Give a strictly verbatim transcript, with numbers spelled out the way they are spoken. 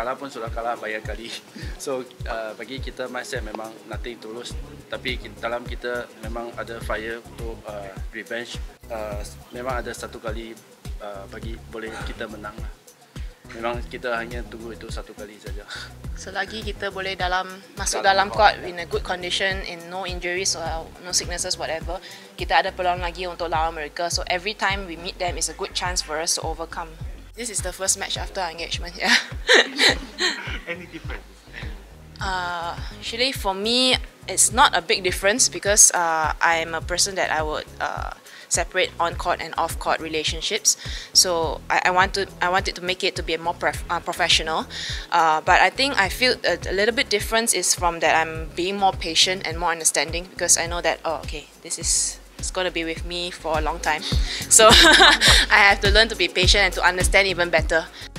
kalah pun sudah kalah banyak kali. So uh, bagi kita mindset memang nothing tulus. Tapi dalam kita memang ada fire untuk uh, revenge. Uh, memang ada satu kali uh, bagi boleh kita menang lah. Memang kita hanya tunggu itu satu kali saja. Selagi kita boleh dalam masuk dalam, dalam court in a good condition, in no injuries or no sicknesses whatever, kita ada peluang lagi untuk lawan mereka. So every time we meet them is a good chance for us to overcome. This is the first match after our engagement. Yeah. Any difference? Uh, actually, for me, it's not a big difference because uh, I'm a person that I would uh, separate on-court and off-court relationships. So I, I want to I wanted to make it to be more prof uh, professional. Uh, but I think I feel a, a little bit difference is from that I'm being more patient and more understanding because I know that, oh, okay, this is it's going to be with me for a long time. So I have to learn to be patient and to understand even better.